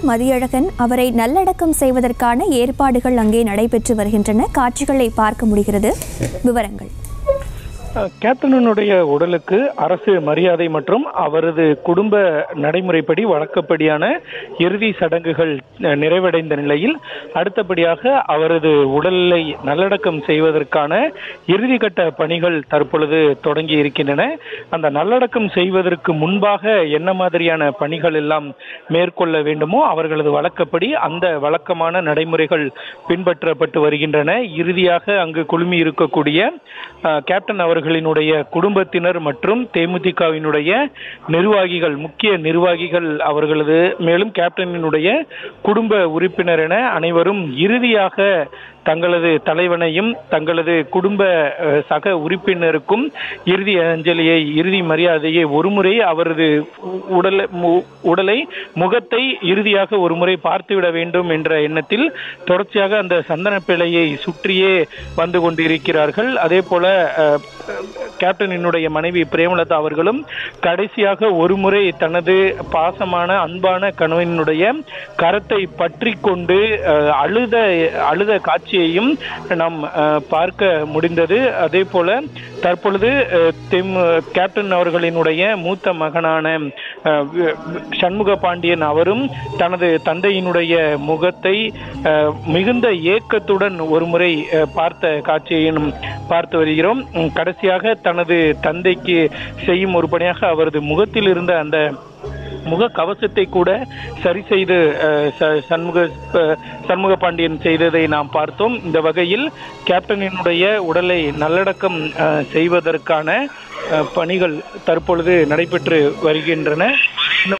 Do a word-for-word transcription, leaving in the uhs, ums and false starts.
மதியழகன் அவரை நல்லடக்கம் செய்வதற்கான ஏற்பாடுகள் அங்கே நடைபெற்று வருகின்றன. காட்சிகளை பார்க்க முடிகிறது. விவரங்கள். கேப்டனுடைய உடலுக்கு அரசு மரியாதை மற்றும் அவரது குடும்ப நடைமுறைப்படி வழக்கப்படியான இறுதி சடங்குகள் நிறைவடைந்த நிலையில் அடுத்தபடியாக அவரது உடலை நல்லடக்கம் செய்வதற்கான இறுதிக்கட்ட பணிகள் தற்பொழுது தொடங்கி இருக்கின்றன. அந்த நல்லடக்கம் செய்வதற்கு முன்பாக என்ன மாதிரியான பணிகள் எல்லாம் மேற்கொள்ள வேண்டுமோ அவர்களது வழக்கப்படி அந்த வழக்கமான நடைமுறைகள் பின்பற்றப்பட்டு வருகின்றன. இறுதியாக அங்கு குழுமி இருக்கக்கூடிய கேப்டன் அவர்கள் குடும்பத்தினர் மற்றும் தேமுதிகவினுடைய நிர்வாகிகள், முக்கிய நிர்வாகிகள் அவர்களது, மேலும் கேப்டனினுடைய குடும்ப உறுப்பினர் என அனைவரும் இறுதியாக தங்களது தலைவனையும் தங்களது குடும்ப சக உறுப்பினருக்கும் இறுதி அஞ்சலியை, இறுதி மரியாதையை ஒருமுறை அவரது உடல் உடலை முகத்தை இறுதியாக ஒருமுறை பார்த்துவிட வேண்டும் என்ற எண்ணத்தில் தொடர்ச்சியாக அந்த சந்தன பிழையை சுற்றியே வந்து கொண்டிருக்கிறார்கள். அதே போல கேப்டனினுடைய மனைவி பிரேமலதா அவர்களும் கடைசியாக ஒருமுறை தனது பாசமான அன்பான கணவனுடைய கரத்தை பற்றி கொண்டு அழுத அழுத காட்சியையும் நாம் பார்க்க முடிந்தது. அதே போல தற்பொழுது கேப்டன் அவர்களினுடைய மூத்த மகனான சண்முக பாண்டியன் அவரும் தனது தந்தையினுடைய முகத்தை மிகுந்த ஏக்கத்துடன் ஒருமுறை பார்த்த காட்சியையும் பார்த்து வருகிறோம். கடைசியாக தனது தந்தைக்கு செய்யும் ஒரு பணியாக அவரது முகத்தில் இருந்த அந்த முக கவசத்தை கூட சரி செய்து சண்முக சண்முக பாண்டியன் செய்ததை நாம் பார்த்தோம். இந்த வகையில் கேப்டனினுடைய உடலை நல்லடக்கம் செய்வதற்கான பணிகள் தற்பொழுது நடைபெற்று வருகின்றன.